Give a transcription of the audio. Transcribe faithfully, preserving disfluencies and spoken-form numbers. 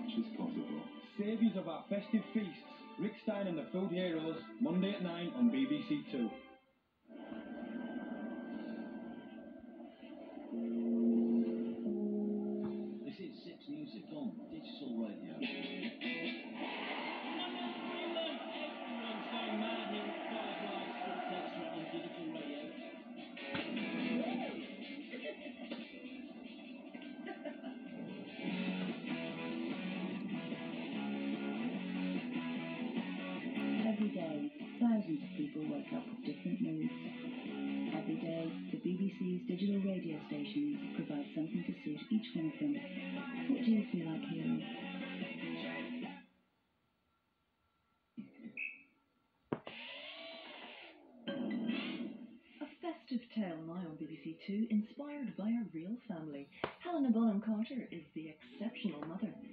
much as possible. Saviours of our festive feasts, Rick Stein and the Food Heroes, Monday at nine on B B C Two. This is Six Music on digital radio. Everyone's going mad here at Five Live Sports Extra on digital radio. Every day, thousands of people wake up with different moods. Every day, the B B C's digital radio stations provide something to suit each one of them. What do you feel like hearing? A festive tale now on B B C Two, inspired by a real family. Helena Bonham Carter is the exceptional mother,